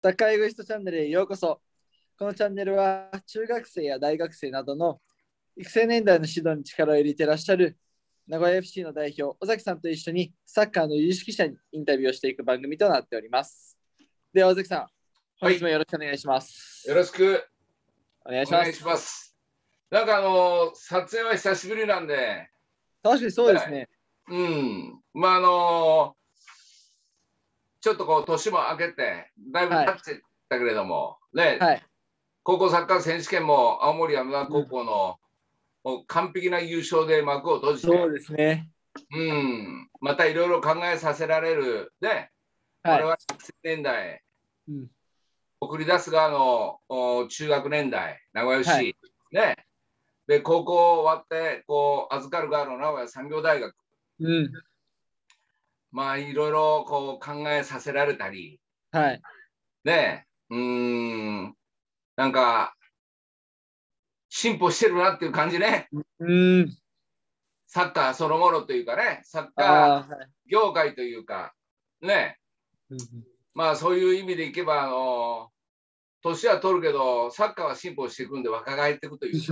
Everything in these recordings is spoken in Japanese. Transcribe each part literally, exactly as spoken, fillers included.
サッカーエゴイストチャンネルへようこそ。このチャンネルは中学生や大学生などの育成年代の指導に力を入れていらっしゃる名古屋 エフシー の代表、尾崎さんと一緒にサッカーの有識者にインタビューをしていく番組となっております。では尾崎さん、本日もよろしくお願いします。 よろしくお願いします。 お願いします。なんかあの撮影は久しぶりなんで。 確かにそうですね。 うん。まああのちょっとこう年も明けてだいぶ経ってたけれども、はい、ね、はい、高校サッカー選手権も青森山田高校の、うん、もう完璧な優勝で幕を閉じて、 そうですね。 うん。またいろいろ考えさせられるね。はい、我々学生年代、うん、送り出す側の中学年代名古屋市、はい、ね。で高校終わってこう預かる側の名古屋産業大学、うん、まあいろいろこう考えさせられたり、はい、ねえ、うーん、なんか進歩してるなっていう感じね。うん、サッカーそのものというかね、サッカー業界というか、ね、うん、まあそういう意味でいけば、あの年は取るけどサッカーは進歩していくんで若返っていくというか。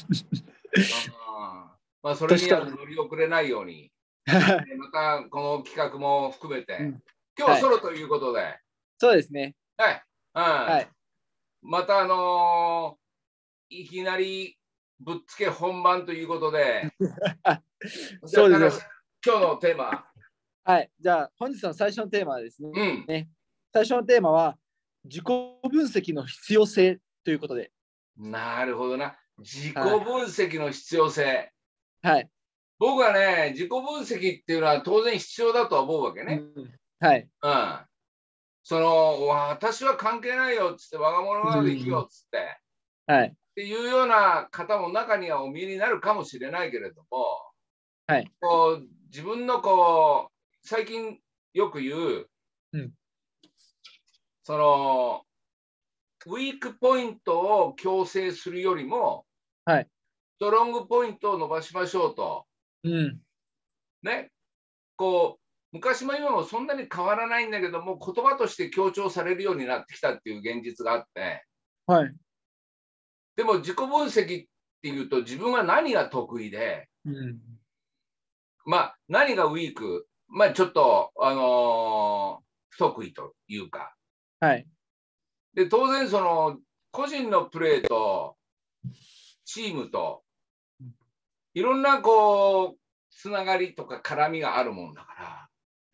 あまあそれには乗り遅れないようにまたこの企画も含めて、うん、今日ソロということで、はい、 そうですね。 はい、うん、はい、またあのー、いきなりぶっつけ本番ということでそうですね。 今日のテーマ、 はい、じゃあ本日の最初のテーマはですね、うん、ね最初のテーマは自己分析の必要性ということで。 なるほどな。自己分析の必要性。 はい。 僕はね、自己分析っていうのは当然必要だとは思うわけね。 うん、はい。 うん。その、私は関係ないよっつって、我が物顔で生きようっつって、 うん、はい。 っていうような方も中にはお見えになるかもしれないけれども、 はい。 こう自分のこう、最近よく言う、うん、その、ウィークポイントを強制するよりも、はい、ストロングポイントを伸ばしましょうと。うん、ね。こう、昔も今もそんなに変わらないんだけども、言葉として強調されるようになってきたっていう現実があって、はい、でも自己分析っていうと自分は何が得意で、うん、まあ何がウィーク、まあちょっと、あのー、不得意というか、はい、で当然その個人のプレーとチームといろんなこうつながりとか絡みがあるもんだから、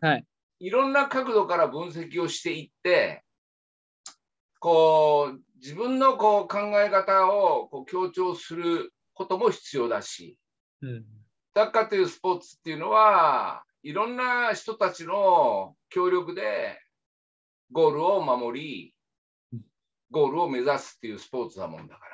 はい、いろんな角度から分析をしていって、こう自分のこう考え方をこう強調することも必要だし、うん、サッカーというスポーツっていうのはいろんな人たちの協力でゴールを守り、ゴールを目指すっていうスポーツだもんだから、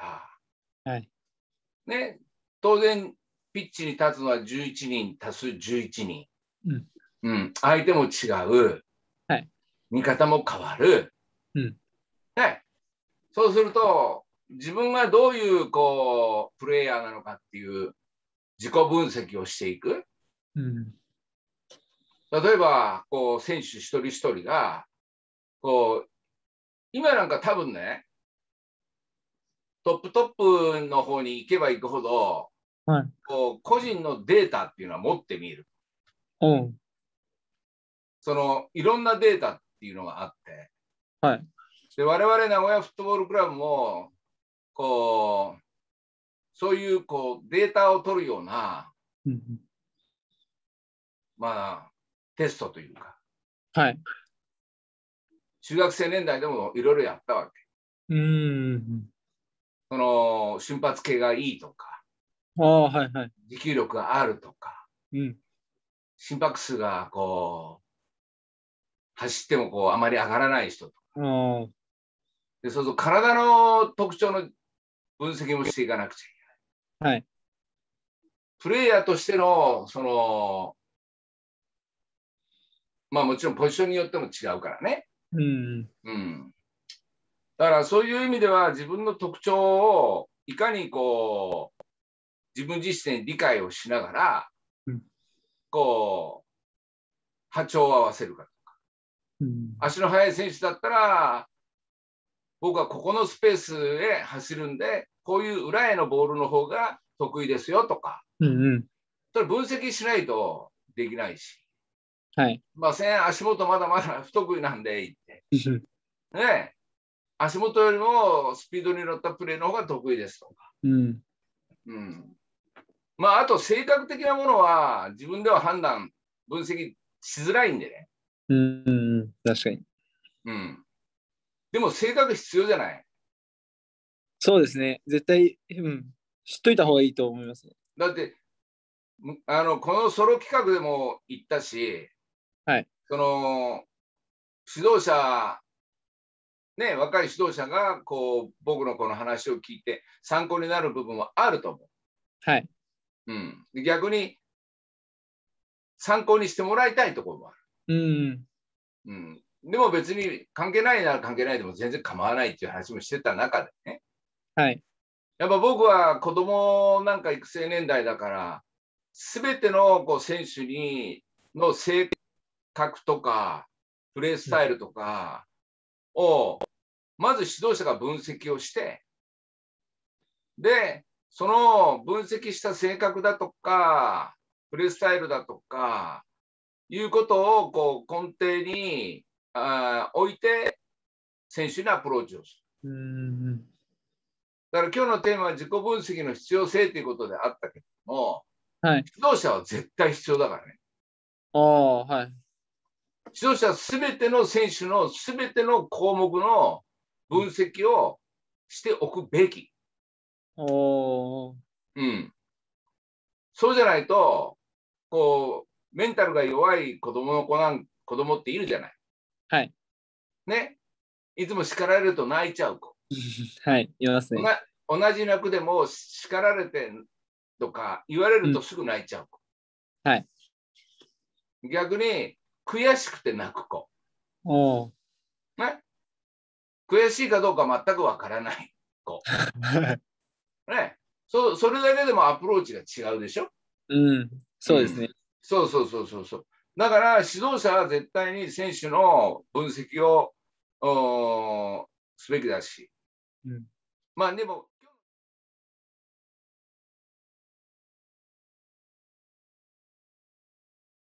はい、ね、当然ピッチに立つのはじゅういちにん足すじゅういちにん、うんうん、相手も違う、はい、見方も変わる、うんね、そうすると自分がどういうこうプレイヤーなのかっていう自己分析をしていく、うん、例えばこう選手一人一人がこう今なんか多分ねトップトップの方に行けば行くほど、はい、こう個人のデータっていうのは持ってみる、うん、そのいろんなデータっていうのがあって、はい、で我々名古屋フットボールクラブもこうそういうこうデータを取るような、うん、まあテストというか、はい、中学生年代でもいろいろやったわけ。うん、その瞬発系がいいとか、あ、はいはい、持久力があるとか、うん、心拍数がこう走ってもこうあまり上がらない人とか、うん、でそうすると体の特徴の分析もしていかなくちゃいけない。はい、プレイヤーとしてのそのまあもちろんポジションによっても違うからね。うん、うん、だからそういう意味では自分の特徴をいかにこう自分自身に理解をしながら、うん、こう波長を合わせるかとか、うん、足の速い選手だったら僕はここのスペースへ走るんで、こういう裏へのボールの方が得意ですよとか、 うんうん、 それ分析しないとできないし、 はい。 まあ、線足元まだまだ不得意なんで言って、ね、足元よりもスピードに乗ったプレーの方が得意ですとか。 うんうんまあ、あと性格的なものは自分では判断、分析しづらいんでね。 うんうん、確かに。 うん。でも性格必要じゃない。 そうですね。絶対、うん、知っといた方がいいと思いますね。 だって、あのこのソロ企画でも言ったし、 はい。 その指導者、ね、若い指導者がこう僕のこの話を聞いて参考になる部分はあると思う。 はい。 うん、逆に参考にしてもらいたいところもある。うん、 うん。でも別に関係ないなら関係ないでも全然構わないっていう話もしてた中でね。 はい。 やっぱ僕は子供なんか育成年代だから、すべてのこう選手にの性格とか、プレースタイルとかを、まず指導者が分析をして、で、その分析した性格だとか、プレースタイルだとか、いうことをこう根底にあ置いて、選手にアプローチをする。 うんだから今日のテーマは自己分析の必要性ということであったけども、 はい、 指導者は絶対必要だからね。 ああ、はい。 指導者はすべての選手のすべての項目の分析をしておくべき。 おー。 うん。そうじゃないと、こう、メンタルが弱い子供の子なん、子供っているじゃない。 はい。 ね。いつも叱られると泣いちゃう子。 はい、いますね。 同じ役でも叱られてとか言われるとすぐ泣いちゃう子。 うん、はい。 逆に悔しくて泣く子。 おね。悔しいかどうか全くわからない子。ね。そ, それだけでもアプローチが違うでしょ。 うん、そうですね、うん。 そうそうそうそうそう。だから指導者は絶対に選手の分析をすべきだし。うん、まあでも